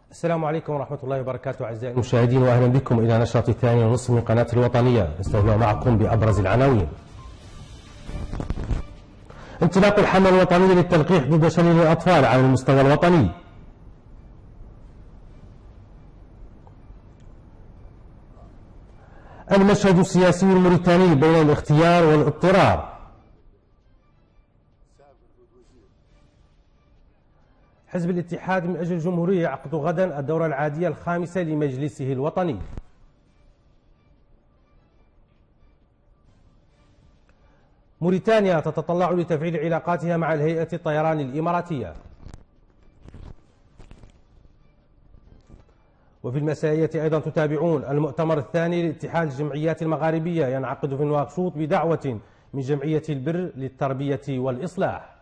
السلام عليكم ورحمة الله وبركاته أعزائي المشاهدين، وأهلا بكم إلى نشرة الثاني ونصف من قناة الوطنية. نستهل معكم بأبرز العناوين. انطلاق الحملة الوطنية للتلقيح ضد شلل الأطفال على المستوى الوطني. المشهد السياسي الموريتاني بين الاختيار والاضطرار. حزب الاتحاد من أجل الجمهورية يعقد غدا الدورة العادية الخامسة لمجلسه الوطني. موريتانيا تتطلع لتفعيل علاقاتها مع الهيئة الطيران الإماراتية. وفي المسائية أيضا تتابعون المؤتمر الثاني لاتحاد الجمعيات المغاربية ينعقد في نواكشوط بدعوة من جمعية البر للتربية والإصلاح.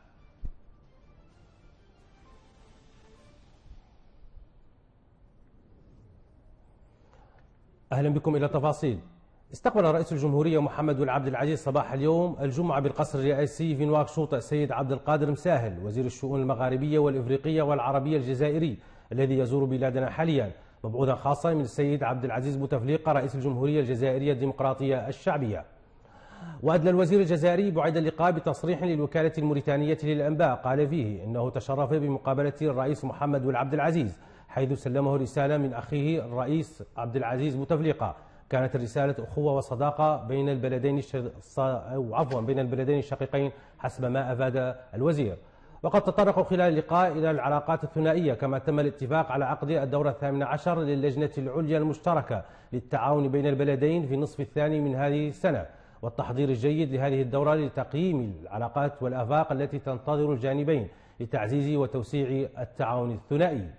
أهلا بكم إلى التفاصيل. استقبل رئيس الجمهورية محمد بن عبد العزيز صباح اليوم الجمعة بالقصر الرئاسي في نواكشوط السيد عبد القادر مساهل وزير الشؤون المغاربية والإفريقية والعربية الجزائري الذي يزور بلادنا حاليا، مبعوثا خاصا من السيد عبد العزيز بوتفليقة رئيس الجمهورية الجزائرية الديمقراطية الشعبية. وأدلى الوزير الجزائري بعد اللقاء بتصريح للوكالة الموريتانية للأنباء قال فيه إنه تشرف بمقابلة الرئيس محمد بن عبد العزيز، حيث سلمه رسالة من أخيه الرئيس عبد العزيز بوتفليقة. كانت الرسالة أخوة وصداقة بين البلدين الشقيقين حسب ما أفاد الوزير. وقد تطرقوا خلال اللقاء إلى العلاقات الثنائية، كما تم الاتفاق على عقد الدورة 18 للجنة العليا المشتركة للتعاون بين البلدين في النصف الثاني من هذه السنة، والتحضير الجيد لهذه الدورة لتقييم العلاقات والآفاق التي تنتظر الجانبين لتعزيز وتوسيع التعاون الثنائي.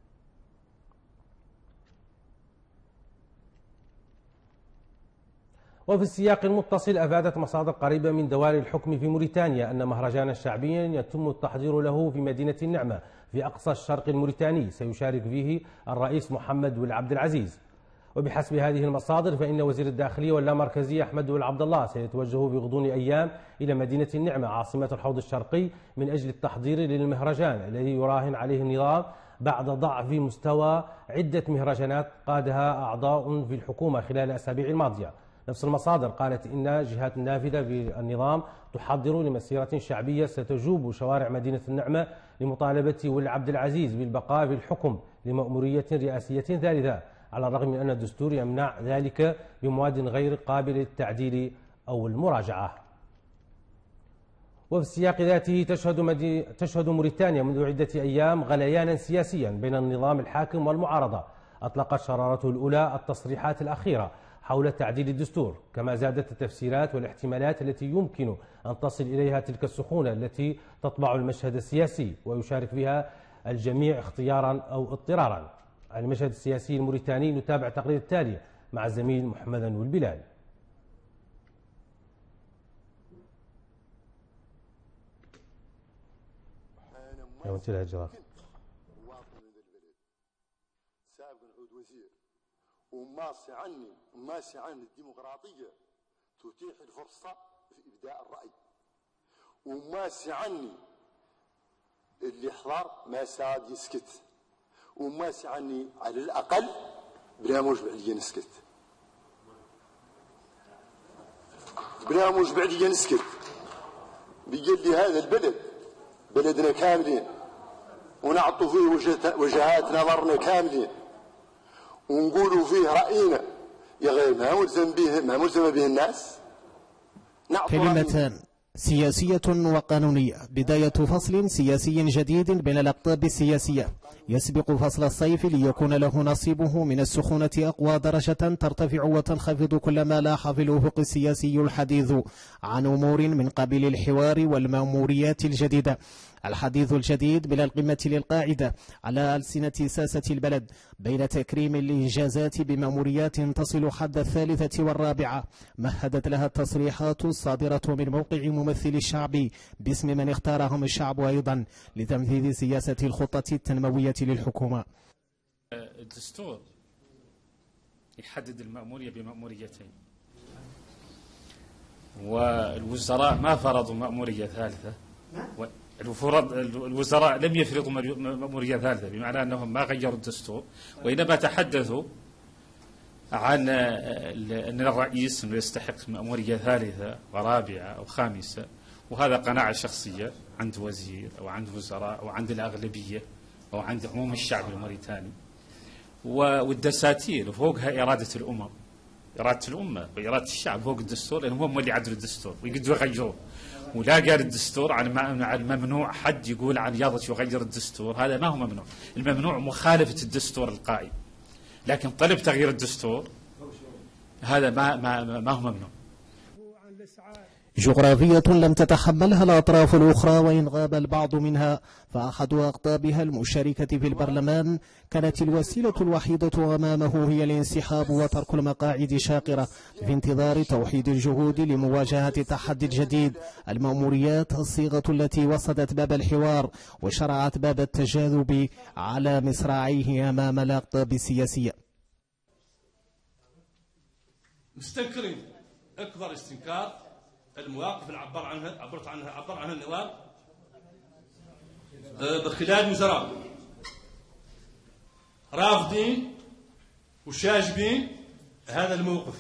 وفي السياق المتصل أفادت مصادر قريبة من دوائر الحكم في موريتانيا أن مهرجانا شعبيا يتم التحضير له في مدينة النعمة في أقصى الشرق الموريتاني سيشارك فيه الرئيس محمد بن عبد العزيز. وبحسب هذه المصادر فإن وزير الداخلية واللامركزية أحمد بن عبد الله سيتوجه بغضون أيام إلى مدينة النعمة عاصمة الحوض الشرقي من أجل التحضير للمهرجان الذي يراهن عليه النظام بعد ضعف مستوى عدة مهرجانات قادها أعضاء في الحكومة خلال الأسابيع الماضية. نفس المصادر قالت إن جهات نافذة بالنظام تحضر لمسيرة شعبية ستجوب شوارع مدينة النعمة لمطالبة ولي عبد العزيز بالبقاء في الحكم لمأمورية رئاسية ثالثة، على الرغم من أن الدستور يمنع ذلك بمواد غير قابل للتعديل أو المراجعة. وفي السياق ذاته تشهد موريتانيا منذ عدة أيام غليانا سياسيا بين النظام الحاكم والمعارضة. أطلقت شرارته الأولى التصريحات الأخيرة حول تعديل الدستور، كما زادت التفسيرات والاحتمالات التي يمكن أن تصل إليها تلك السخونة التي تطبع المشهد السياسي ويشارك فيها الجميع اختيارا أو اضطرارا. على المشهد السياسي الموريتاني نتابع التقرير التالي مع الزميل محمد أنور البلال. وماسي عني الديمقراطية تتيح الفرصة في إبداء الرأي، وماسي عني اللي حضر ما ساد يسكت، وماسي عني على الأقل بلا موجب عليا نسكت، بلا موجب عليا نسكت. بيقول لي هذا البلد بلدنا كاملين ونعطوا فيه وجهات نظرنا كاملين ونقولوا فيه رأينا، يا غير ما ملزم به الناس. كلمتان سياسية وقانونية، بداية فصل سياسي جديد بين الأقطاب السياسية يسبق فصل الصيف ليكون له نصيبه من السخونة أقوى درجة ترتفع وتنخفض كلما لاح في الأفق السياسي الحديث عن أمور من قبيل الحوار والمأموريات الجديدة. الحديث الجديد بلا القمة للقاعدة على ألسنة ساسة البلد بين تكريم الإنجازات بمأموريات تصل حد 3 و4 مهدت لها التصريحات الصادرة من موقع ممثل الشعب باسم من اختارهم الشعب أيضا لتنفيذ سياسة الخطة التنموية للحكومة. الدستور يحدد المأمورية بمأموريتين، والوزراء ما فرضوا مأمورية ثالثة. الوزراء لم يفرضوا مأمورية ثالثة، بمعنى أنهم ما غيروا الدستور، وإنما تحدثوا عن أن الرئيس يستحق مأمورية ثالثة ورابعة أو خامسة، وهذا قناعة شخصية عند وزير أو عند وزراء أو عند الأغلبية أو عند عموم الشعب الموريتاني. والدساتير فوقها إرادة الأمم، إرادة الأمة وإرادة الشعب فوق الدستور، لأنهم هم اللي عدلوا الدستور ويقدروا يغيروه. ولا قال الدستور عن الممنوع حد يقول عن يضج يغير الدستور، هذا ما هو ممنوع. الممنوع مخالفة الدستور القائم، لكن طلب تغيير الدستور هذا ما هو ممنوع. جغرافية لم تتحملها الأطراف الأخرى، وإن غاب البعض منها فأحد أقطابها المشاركة في البرلمان كانت الوسيلة الوحيدة أمامه هي الانسحاب وترك المقاعد شاقرة في انتظار توحيد الجهود لمواجهة التحدي الجديد. المأموريات الصيغة التي وصدت باب الحوار وشرعت باب التجاذب على مصراعيه أمام الأقطاب السياسية. مستنكرين أكبر استنكار المواقف اللي عبر عنها النواب بخلال وزراء، رافضين وشاجبين هذا الموقف،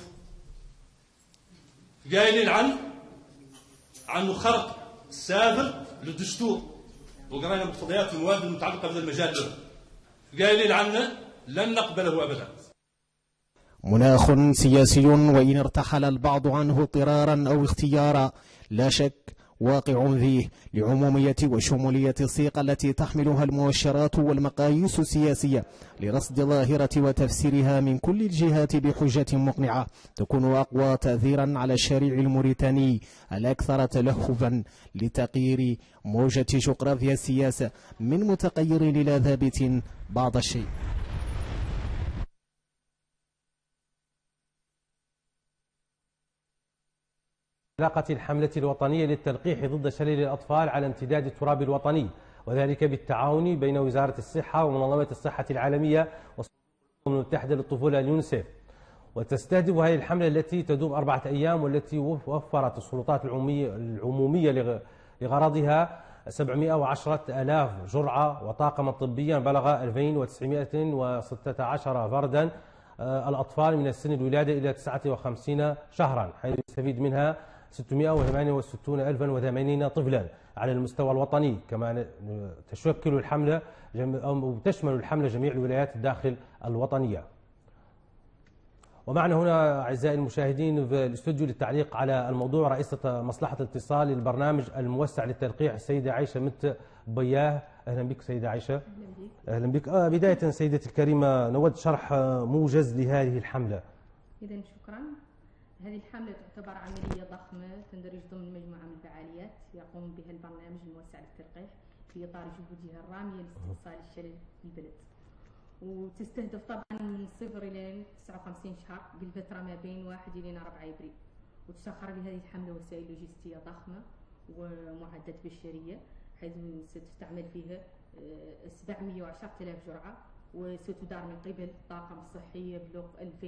قايلين عنه خرق سافر للدستور، وقرأنا مقتضيات المواد المتعلقة بهذا المجال له، قايلين عنه لن نقبله أبدا. مناخ سياسي وإن ارتحل البعض عنه اضطرارا أو اختيارا لا شك واقع فيه لعمومية وشمولية الصيغة التي تحملها المؤشرات والمقاييس السياسية لرصد ظاهرة وتفسيرها من كل الجهات بحجة مقنعة تكون أقوى تأثيرا على الشارع الموريتاني الأكثر تلهفا لتغيير موجة جغرافيا السياسة من متغير إلى ثابت بعض الشيء. انطلاقة الحملة الوطنية للتلقيح ضد شلل الأطفال على امتداد التراب الوطني، وذلك بالتعاون بين وزارة الصحة ومنظمة الصحة العالمية والأمم المتحدة للطفولة اليونسيف. وتستهدف هذه الحملة التي تدوم 4 أيام والتي وفرت السلطات العمومية لغرضها 710,000 جرعة وطاقما طبيا بلغ 2916 فردا الأطفال من السن الولادة إلى 59 شهرا، حيث يستفيد منها 668,080 طفلا على المستوى الوطني. كما تشكل الحملة أو تشمل الحملة جميع الولايات الداخل الوطنية. ومعنا هنا أعزائي المشاهدين في الاستوديو للتعليق على الموضوع رئيسة مصلحة الاتصال للبرنامج الموسع للتلقيح السيدة عائشة مت بياه. أهلا بك سيدة عائشة. أهلا بك. بداية سيدتي الكريمة نود شرح موجز لهذه الحملة. إذا شكرا. هذه الحملة تعتبر عملية ضخمة تندرج ضمن مجموعة من الفعاليات يقوم بها البرنامج الموسع للتلقيح في إطار جهودها الرامية لاستئصال الشلل في البلد، وتستهدف طبعا من 0 إلى 59 شهر بالفترة ما بين 1 إلى 4 إبريل. وتسخر بهذه الحملة وسائل لوجستية ضخمة ومعدات بشرية، حيث ستستعمل فيها 710,000 جرعة، وستدار من قبل الطاقم الصحي بلغ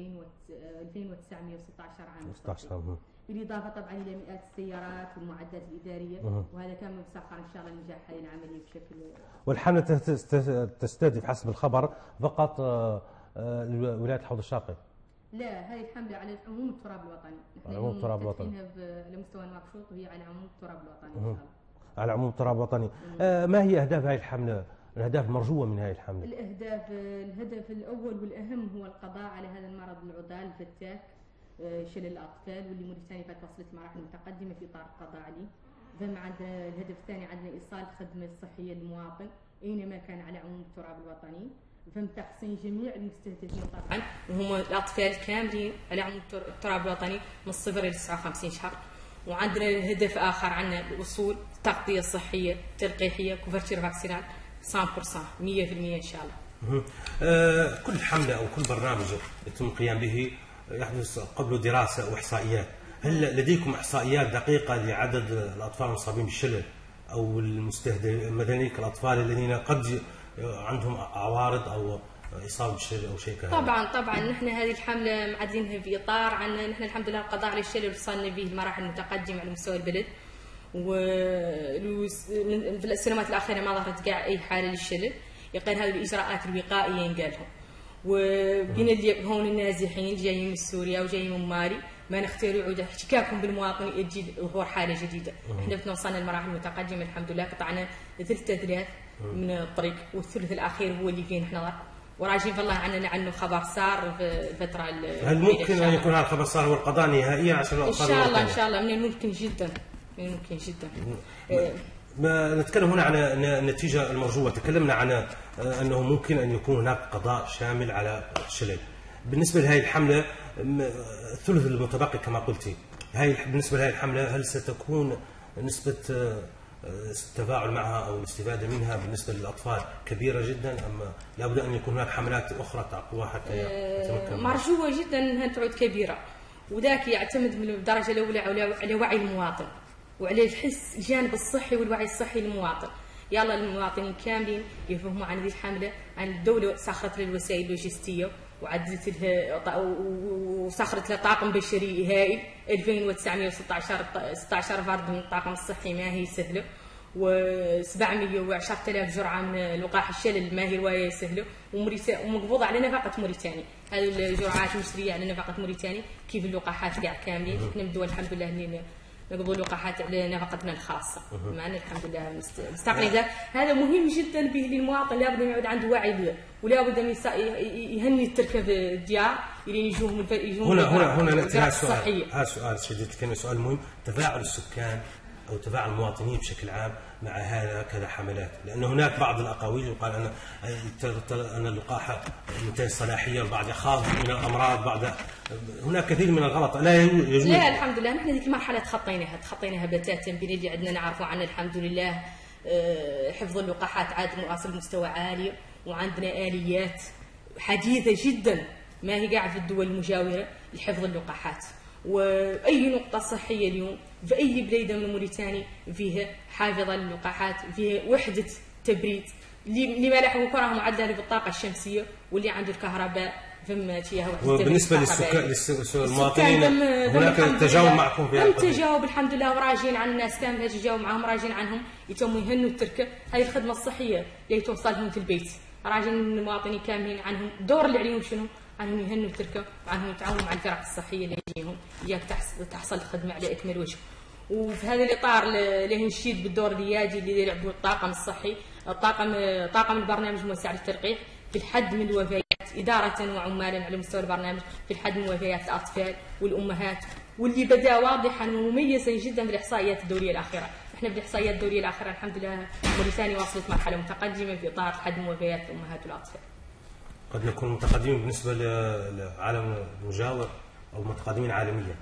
2916 عام، بالإضافة طبعا إلى مئات السيارات والمعدات الإدارية، وهذا كان مسخر إن شاء الله لنجاح هذه العملية بشكل. والحملة تستهدف حسب الخبر فقط ولاية الحوض الشرقي؟ لا، هذه الحملة على عموم التراب الوطني. على عموم التراب الوطني. على مستوى نواكشوط، وهي على عموم التراب الوطني إن شاء الله. على عموم التراب الوطني. ما هي أهداف هذه الحملة؟ الأهداف المرجوة من هذه الحملة؟ الهدف الأول والأهم هو القضاء على هذا المرض العضال الفتاك شلل الأطفال، واللي موريتانيا قد وصلت مراحل متقدمة في إطار القضاء عليه. ثم عندنا الهدف الثاني، عندنا إيصال الخدمة الصحية للمواطن أينما كان على عموم التراب الوطني. ثم تحصين جميع المستهدفين طبعا وهم الأطفال كاملين على عموم التراب الوطني من 0 إلى 59 شهر. وعندنا هدف آخر، عندنا الوصول تغطية صحية تلقيحية كوفرتير فاكسينال 100% 100% إن شاء الله. كل حملة أو كل برنامج يتم القيام به يحدث قبل دراسة وإحصائيات. هل لديكم إحصائيات دقيقة لعدد الأطفال المصابين بالشلل أو مثلا الأطفال الذين قد عندهم عوارض أو إصابة بالشلل أو شيء كهذا؟ طبعا نحن هذه الحملة معدلينها في إطار عنا نحن الحمد لله القضاء على الشلل وصلنا به المراحل المتقدمة على مستوى البلد، وفي السنوات الأخيرة ما ظهرت كاع أي حالة للشلل، يقال هذه الإجراءات الوقائية ينقالهم. وبقينا اللي هون النازحين جايين من سوريا وجايين من مالي ما نختار يعود احتكاكهم بالمواطن يجي ظهور حالة جديدة. احنا وصلنا لمراحل متقدمة الحمد لله، قطعنا ثلاث من الطريق والثلث الأخير هو اللي فيه نحن وراجين والله عنه خبر صار في الفترة. هل ممكن أن يكون هذا الخبر صار هو القضاء نهائيا عشان إن شاء الله إن شاء الله من الممكن جدا ما نتكلم هنا عن النتيجة المرجوة. تكلمنا عن أنه ممكن أن يكون هناك قضاء شامل على الشلل. بالنسبة لهذه الحملة الثلث المتبقي كما قلتي، بالنسبة لهذه الحملة هل ستكون نسبة التفاعل معها أو الاستفادة منها بالنسبة للأطفال كبيرة جدا أم لابد أن يكون هناك حملات أخرى تعقبها حتى يتمكن؟ مرجوة جدا أنها تعود كبيرة، وذاك يعتمد من الدرجة الأولى على وعي المواطن وعلى الحس الجانب الصحي والوعي الصحي للمواطن. يلا المواطنين كاملين يفهموا عن هذه الحملة، عن الدولة سخرت لها الوسائل اللوجستية وعدلت لها وسخرت لها طاقم بشري هائل 2916 فرد من الطاقم الصحي، ما هي سهلة، و710,000 جرعة من لقاح الشلل ما هي رواية سهلة، ومقبوضة على نفقة موريتانيا. هذه الجرعات مشترية على نفقة موريتانيا كيف اللقاحات كاع كاملين. احنا من الدول الحمد لله اللي نقبضوا لقاحات على نفقتنا الخاصة، معنا الحمد لله مستقلين. هذا مهم جدا به للمواطن، لابد أن يعود عنده وعي به، ولابد أن يهني التركة في الديار اللي يجوهم هنا نأتي هذا سؤال شديد الكلمة، سؤال مهم. تفاعل السكان أو تفاعل المواطنين بشكل عام مع هكذا حملات، لأن هناك بعض الأقاويل يقال أن اللقاح منتهي الصلاحية، البعض يخاف من الأمراض، هناك كثير من الغلط لا يجوز. لا الحمد لله نحن هذيك المرحلة تخطيناها بتاتا بين اللي عندنا نعرفوا عنه الحمد لله. حفظ اللقاحات عاد واصل مستوى عالي، وعندنا آليات حديثة جدا ما هي قاعدة في الدول المجاورة لحفظ اللقاحات. وأي نقطة صحية اليوم في أي بلاد من موريتانيا فيها حافظة للقاحات، فيها وحدة تبريد اللي ما له كره معدله بالطاقة الشمسية، واللي عنده الكهرباء فما فيها وحدة. وبالنسبة للمواطنين هناك تجاوب معكم في هذا تجاوب الحمد لله، وراجين عن الناس كاملة تجاوب معهم، راجين عنهم يتم يهنوا التركة. هذه الخدمة الصحية اللي توصلهم في البيت، راجين المواطنين كاملين عنهم دور اللي عليهم شنو، عنهم يهنوا التركة وعنهم يتعاونوا مع الفرق الصحية اللي يجيهم إياك تحصل الخدمة على أكمل وجه. وفي هذا الإطار له نشيد بالدور الريادي اللي يلعبه الطاقم الصحي، طاقم البرنامج موسع للتلقيح في الحد من الوفيات إدارة وعمالا على مستوى البرنامج، في الحد من وفيات الأطفال والأمهات، واللي بدأ واضحا ومميزا جدا بالإحصائيات الدورية الأخيرة. احنا بالإحصائيات الدورية الأخيرة الحمد لله موريتانيا وصلت مرحلة متقدمة في إطار حد من وفيات الأمهات والأطفال. قد نكون متقدمين بالنسبة للعالم المجاور أو متقدمين عالميا.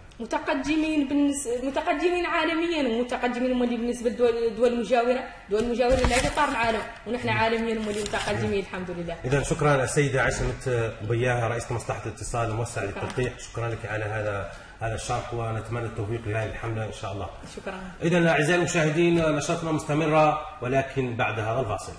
متقدمين عالميا، ومتقدمين هم اللي بالنسبة للدول المجاورة، دول المجاورة اللي في إطار العالم، ونحن عالميا هم اللي متقدمين الحمد لله. إذا شكرا السيدة عصمت بياها رئيسة مصلحة الاتصال الموسع للتلقيح، شكرا لك على هذا الشرح، ونتمنى التوفيق لهذه الحملة إن شاء الله. شكرا. إذا أعزائي المشاهدين نشاطنا مستمرة ولكن بعد هذا الفاصل.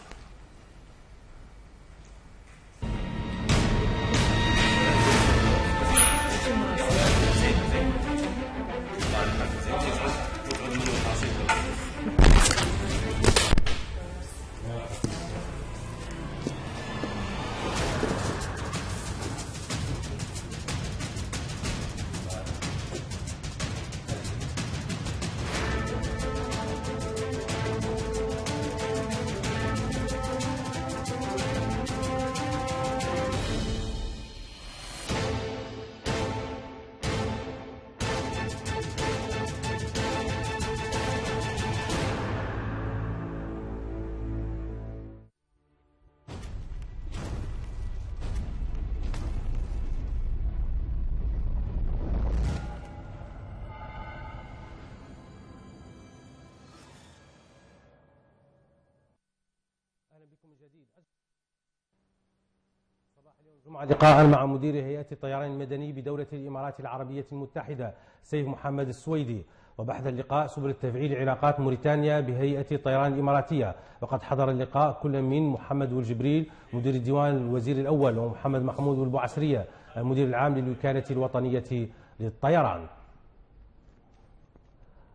الجمعة لقاء مع مدير هيئة الطيران المدني بدولة الإمارات العربية المتحدة سيف محمد السويدي، وبحث اللقاء سبل تفعيل علاقات موريتانيا بهيئة الطيران الإماراتية. وقد حضر اللقاء كل من محمد والجبريل مدير الديوان الوزير الأول، ومحمد محمود والبوعسرية المدير العام للوكالة الوطنية للطيران.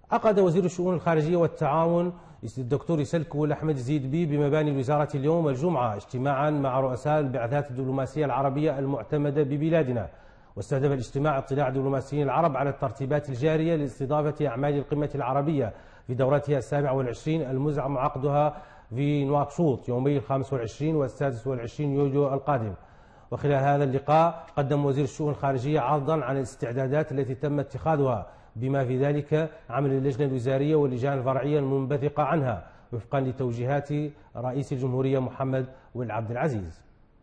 عقد وزير الشؤون الخارجية والتعاون الدكتور سلكو أحمد زيدبي بمباني الوزارة اليوم الجمعة اجتماعا مع رؤساء البعثات الدبلوماسية العربية المعتمدة ببلادنا. واستهدف الاجتماع اطلاع دبلوماسيين العرب على الترتيبات الجارية لاستضافة أعمال القمة العربية في دورتها 27 المزعم عقدها في نواكشوط يومي 25 و26 يوليو القادم. وخلال هذا اللقاء قدم وزير الشؤون الخارجية عرضا عن الاستعدادات التي تم اتخاذها بما في ذلك عمل اللجنة الوزارية واللجان الفرعية المنبثقة عنها وفقا لتوجيهات رئيس الجمهورية محمد ولد عبد العزيز.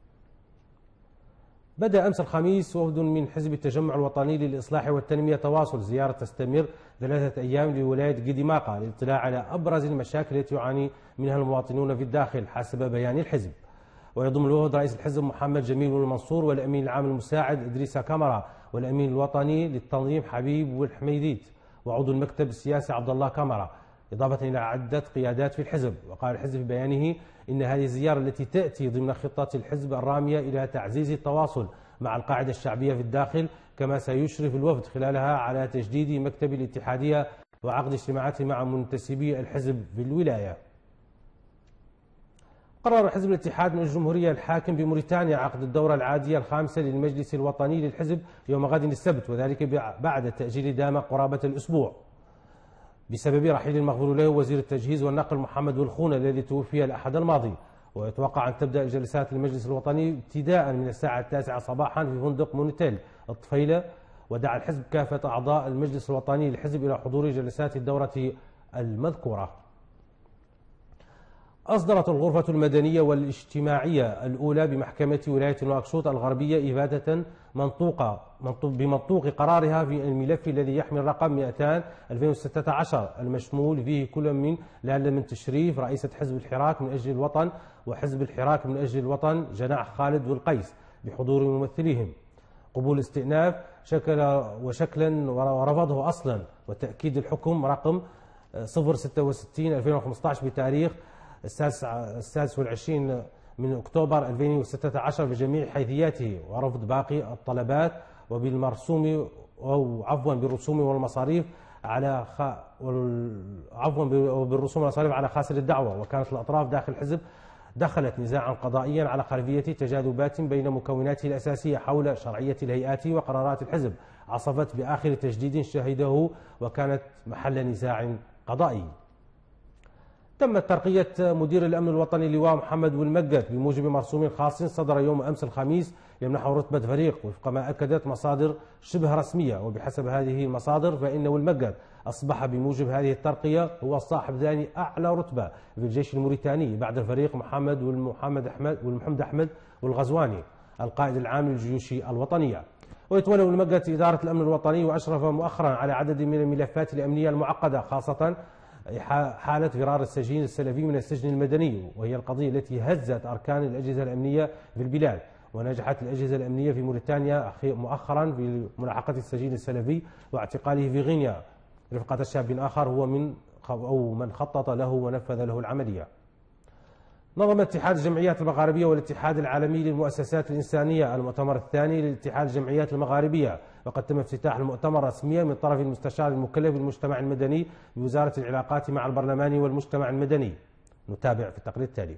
بدأ أمس الخميس وفد من حزب التجمع الوطني للإصلاح والتنمية تواصل زيارة تستمر 3 أيام لولاية قديماقة للاطلاع على أبرز المشاكل التي يعاني منها المواطنون في الداخل حسب بيان الحزب. ويضم الوفد رئيس الحزب محمد جميل المنصور والأمين العام المساعد إدريس كامرا والأمين الوطني للتنظيم حبيب والحميديت وعضو المكتب السياسي عبد الله كامرا إضافة إلى عدة قيادات في الحزب. وقال الحزب في بيانه إن هذه الزيارة التي تأتي ضمن خطة الحزب الرامية إلى تعزيز التواصل مع القاعدة الشعبية في الداخل، كما سيشرف الوفد خلالها على تجديد مكتب الاتحادية وعقد اجتماعات مع منتسبي الحزب في الولاية. قرر حزب الاتحاد من الجمهورية الحاكم بموريتانيا عقد الدورة العادية الخامسة للمجلس الوطني للحزب يوم غد السبت، وذلك بعد تأجيل دام قرابة الأسبوع بسبب رحيل المغفور له وزير التجهيز والنقل محمد والخونة الذي توفي الأحد الماضي. ويتوقع أن تبدأ الجلسات المجلس الوطني ابتداء من الساعة 9 صباحا في فندق مونيتيل الطفيلة. ودعا الحزب كافة أعضاء المجلس الوطني للحزب إلى حضور جلسات الدورة المذكورة. أصدرت الغرفة المدنية والاجتماعية الأولى بمحكمة ولاية نواكشوط الغربية إفادة بمنطوق قرارها في الملف الذي يحمل رقم 200/2016 المشمول فيه كل من لعل من تشريف رئيسة حزب الحراك من أجل الوطن وحزب الحراك من أجل الوطن جناح خالد والقيس بحضور ممثليهم، قبول استئناف شكلا ورفضه أصلا، وتأكيد الحكم رقم 066/2015 بتاريخ 26 من أكتوبر 2016 بجميع حيثياته، ورفض باقي الطلبات بالرسوم والمصاريف على على خاسر الدعوة. وكانت الأطراف داخل الحزب دخلت نزاعا قضائيا على خلفية تجاذبات بين مكوناته الأساسية حول شرعية الهيئات وقرارات الحزب عصفت بآخر تجديد شهده وكانت محل نزاع قضائي. تمت ترقية مدير الأمن الوطني اللواء محمد والمقت بموجب مرسوم خاص صدر يوم أمس الخميس يمنحه رتبة فريق وفق ما أكدت مصادر شبه رسمية. وبحسب هذه المصادر فإن والمقت أصبح بموجب هذه الترقية هو صاحب ثاني أعلى رتبة في الجيش الموريتاني بعد الفريق محمد أحمد والغزواني القائد العام للجيوش الوطنية. ويتولى والمقت إدارة الأمن الوطني وأشرف مؤخرا على عدد من الملفات الأمنية المعقدة، خاصة حالة فرار السجين السلفي من السجن المدني، وهي القضية التي هزت أركان الأجهزة الأمنية في البلاد. ونجحت الأجهزة الأمنية في موريتانيا مؤخرا في ملاحقة السجين السلفي واعتقاله في غينيا رفقة شاب آخر هو من خطط له ونفذ له العملية. نظم اتحاد الجمعيات المغاربية والاتحاد العالمي للمؤسسات الإنسانية المؤتمر الثاني لاتحاد الجمعيات المغاربية، وقد تم افتتاح المؤتمر رسميا من طرف المستشار المكلف بالمجتمع المدني بوزارة العلاقات مع البرلمان والمجتمع المدني. نتابع في التقرير التالي.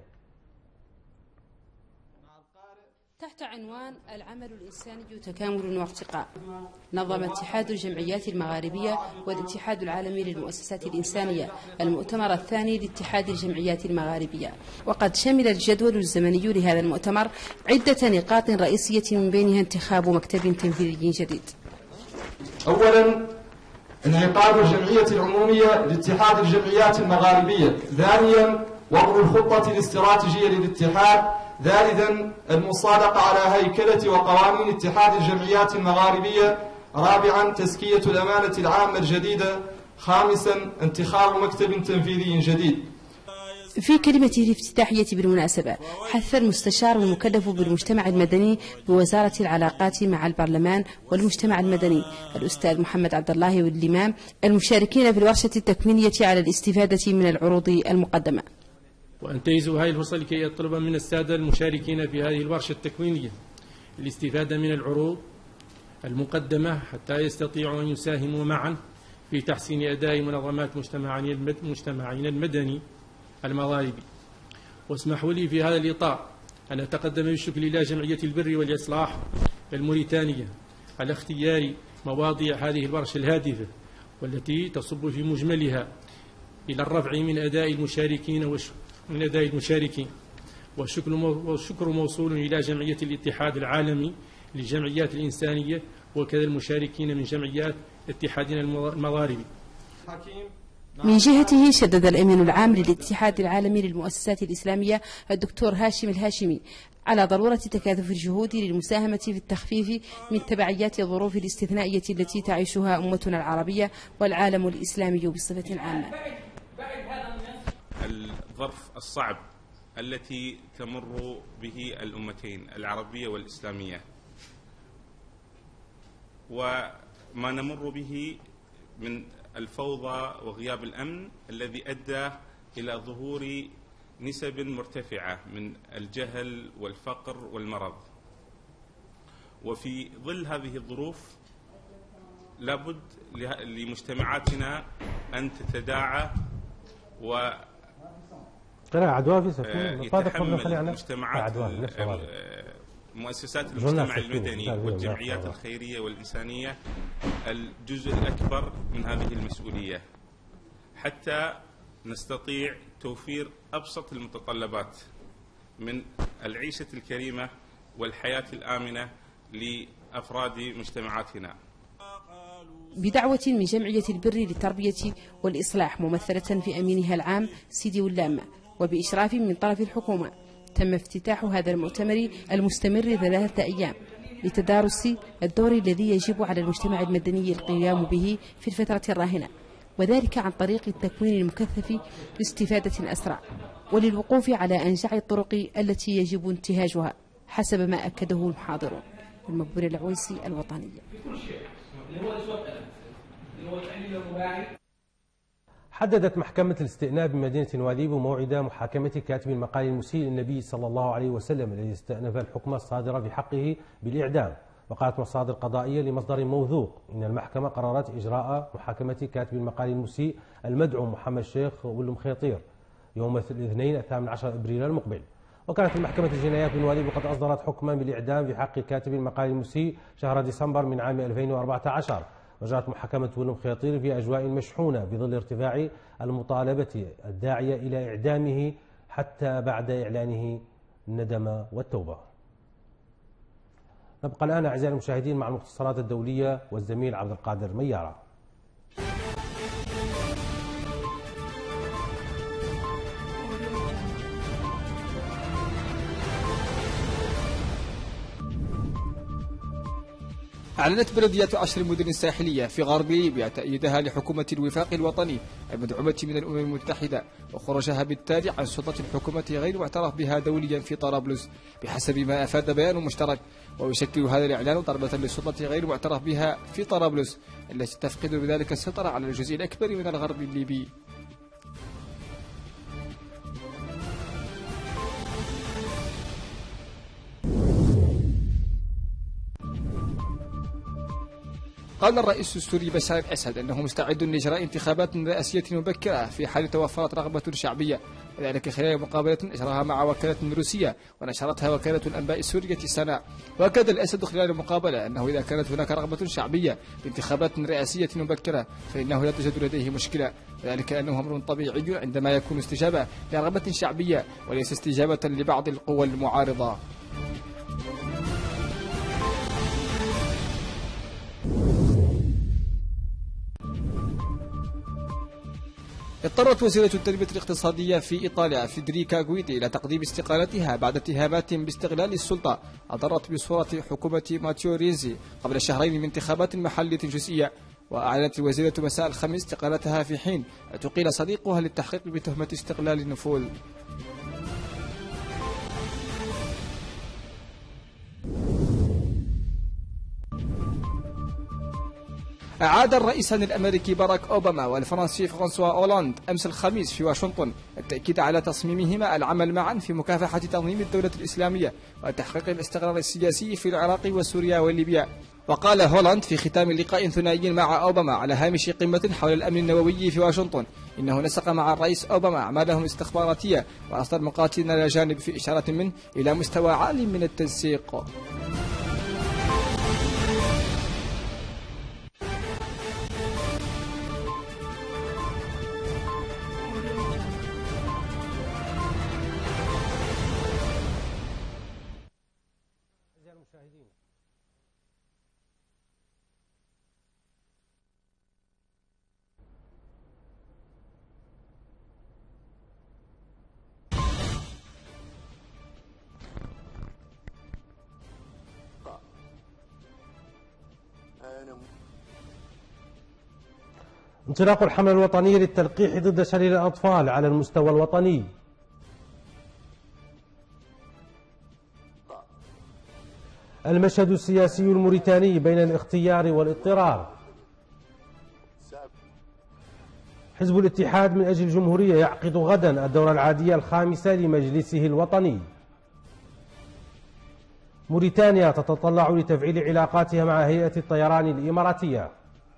تحت عنوان العمل الإنساني تكامل وارتقاء، نظم اتحاد الجمعيات المغاربية والاتحاد العالمي للمؤسسات الإنسانية المؤتمر الثاني لاتحاد الجمعيات المغاربية. وقد شمل الجدول الزمني لهذا المؤتمر عدة نقاط رئيسية من بينها انتخاب مكتب تنفيذي جديد. أولا، انعقاد الجمعية العمومية لاتحاد الجمعيات المغاربية. ثانيا، وضع الخطة الاستراتيجية للاتحاد. ثالثا، المصادقة على هيكلة وقوانين اتحاد الجمعيات المغاربية. رابعا، تزكية الأمانة العامة الجديدة. خامسا، انتخاب مكتب تنفيذي جديد. في كلمته الافتتاحية بالمناسبة حث المستشار المكلف بالمجتمع المدني بوزارة العلاقات مع البرلمان والمجتمع المدني الأستاذ محمد عبد الله والإمام المشاركين في الورشة التكوينية على الاستفادة من العروض المقدمة. وأنتهز هذه الفرصة لكي أطلب من السادة المشاركين في هذه الورشة التكوينية الاستفادة من العروض المقدمة حتى يستطيعوا أن يساهموا معا في تحسين أداء منظمات مجتمعنا المدني المغاربي. واسمحوا لي في هذا الإطار أن أتقدم بالشكر إلى جمعية البر والإصلاح الموريتانية على اختيار مواضيع هذه الورشة الهادفة، والتي تصب في مجملها إلى الرفع من أداء المشاركين والشكر موصول إلى جمعية الاتحاد العالمي للجمعيات الإنسانية وكذا المشاركين من جمعيات اتحادنا المغاربي. من جهته شدد الأمين العام للاتحاد العالمي للمؤسسات الإسلامية الدكتور هاشم الهاشمي على ضرورة تكاثف الجهود للمساهمة في التخفيف من تبعيات الظروف الاستثنائية التي تعيشها أمتنا العربية والعالم الإسلامي بصفة عامة. الظرف الصعب التي تمر به الأمتين العربية والإسلامية، وما نمر به من الفوضى وغياب الأمن الذي أدى إلى ظهور نسب مرتفعة من الجهل والفقر والمرض. وفي ظل هذه الظروف لابد لمجتمعاتنا أن تتداعى ويتحمل مجتمعات مؤسسات المجتمع المدني والجمعيات الخيرية والإنسانية الجزء الأكبر من هذه المسؤولية، حتى نستطيع توفير أبسط المتطلبات من العيشة الكريمة والحياة الآمنة لأفراد مجتمعاتنا. بدعوة من جمعية البر للتربية والإصلاح ممثلة في أمينها العام سيدي ولامة وبإشراف من طرف الحكومة، تم افتتاح هذا المؤتمر المستمر 3 أيام لتدارس الدور الذي يجب على المجتمع المدني القيام به في الفترة الراهنة، وذلك عن طريق التكوين المكثف لاستفادة أسرع وللوقوف على أنجع الطرق التي يجب انتهاجها حسب ما أكده المحاضرون. المقبول العويسي الوطنية. حددت محكمة الاستئناف بمدينة نواديب موعد محاكمة كاتب المقال المسيء للنبي صلى الله عليه وسلم الذي استأنف الحكم الصادر في حقه بالإعدام. وقالت مصادر قضائية لمصدر موثوق إن المحكمة قررت إجراء محاكمة كاتب المقال المسيء المدعو محمد الشيخ ولم خيطير يوم الاثنين 18 إبريل المقبل. وكانت المحكمة الجنايات بنواديب قد أصدرت حكما بالإعدام في حق كاتب المقال المسيء شهر ديسمبر من عام 2014. وجرت محاكمة ولم خيطير في أجواء مشحونة بظل ارتفاع المطالبة الداعية إلى إعدامه حتى بعد إعلانه الندم والتوبة. نبقى الآن أعزائي المشاهدين مع المختصرات الدولية والزميل عبد القادر ميارة. أعلنت بلدية 10 مدن ساحلية في غرب ليبيا تأييدها لحكومة الوفاق الوطني المدعومة من الأمم المتحدة، وخروجها بالتالي عن سلطة الحكومة غير معترف بها دوليا في طرابلس بحسب ما أفاد بيان مشترك. ويشكل هذا الإعلان ضربة للسلطة غير معترف بها في طرابلس التي تفقد بذلك السيطرة على الجزء الأكبر من الغرب الليبي. قال الرئيس السوري بشار الأسد أنه مستعد لإجراء انتخابات رئاسية مبكرة في حال توفرت رغبة شعبية، وذلك خلال مقابلة أجراها مع وكالة روسية ونشرتها وكالة الأنباء السورية سناء. وأكد الأسد خلال المقابلة أنه إذا كانت هناك رغبة شعبية بانتخابات رئاسية مبكرة فإنه لا توجد لديه مشكلة، وذلك أنه أمر طبيعي عندما يكون استجابة لرغبة شعبية وليس استجابة لبعض القوى المعارضة. اضطرت وزيرة التنمية الاقتصادية في إيطاليا فيدريكا غويدي إلى تقديم استقالتها بعد اتهامات باستغلال السلطة أضرت بصورة حكومة ماتيو رينزي قبل شهرين من انتخابات محلية جزئية. وأعلنت الوزيرة مساء الخميس استقالتها في حين اعتقل صديقها للتحقيق بتهمة استغلال النفوذ. أعاد الرئيسان الأمريكي باراك أوباما والفرنسي فرانسوا أولاند أمس الخميس في واشنطن التأكيد على تصميمهما العمل معا في مكافحة تنظيم الدولة الإسلامية وتحقيق الاستقرار السياسي في العراق وسوريا وليبيا. وقال هولاند في ختام لقاء ثنائي مع أوباما على هامش قمة حول الأمن النووي في واشنطن إنه نسق مع الرئيس أوباما أعمالهم الاستخباراتية وأرسل مقاتلين إلى جانب في إشارة منه إلى مستوى عال من التنسيق. انطلاق الحملة الوطنية للتلقيح ضد شلل الأطفال على المستوى الوطني. المشهد السياسي الموريتاني بين الاختيار والاضطرار. حزب الاتحاد من أجل الجمهورية يعقد غدا الدورة العادية الخامسة لمجلسه الوطني. موريتانيا تتطلع لتفعيل علاقاتها مع هيئة الطيران الإماراتية.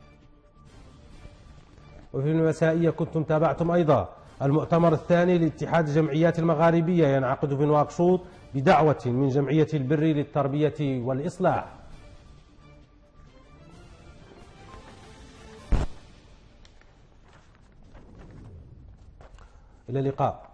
وفي المسائية كنتم تابعتم أيضا المؤتمر الثاني لاتحاد الجمعيات المغاربية ينعقد في نواكشوط بدعوة من جمعية البر للتربية والإصلاح. إلى اللقاء.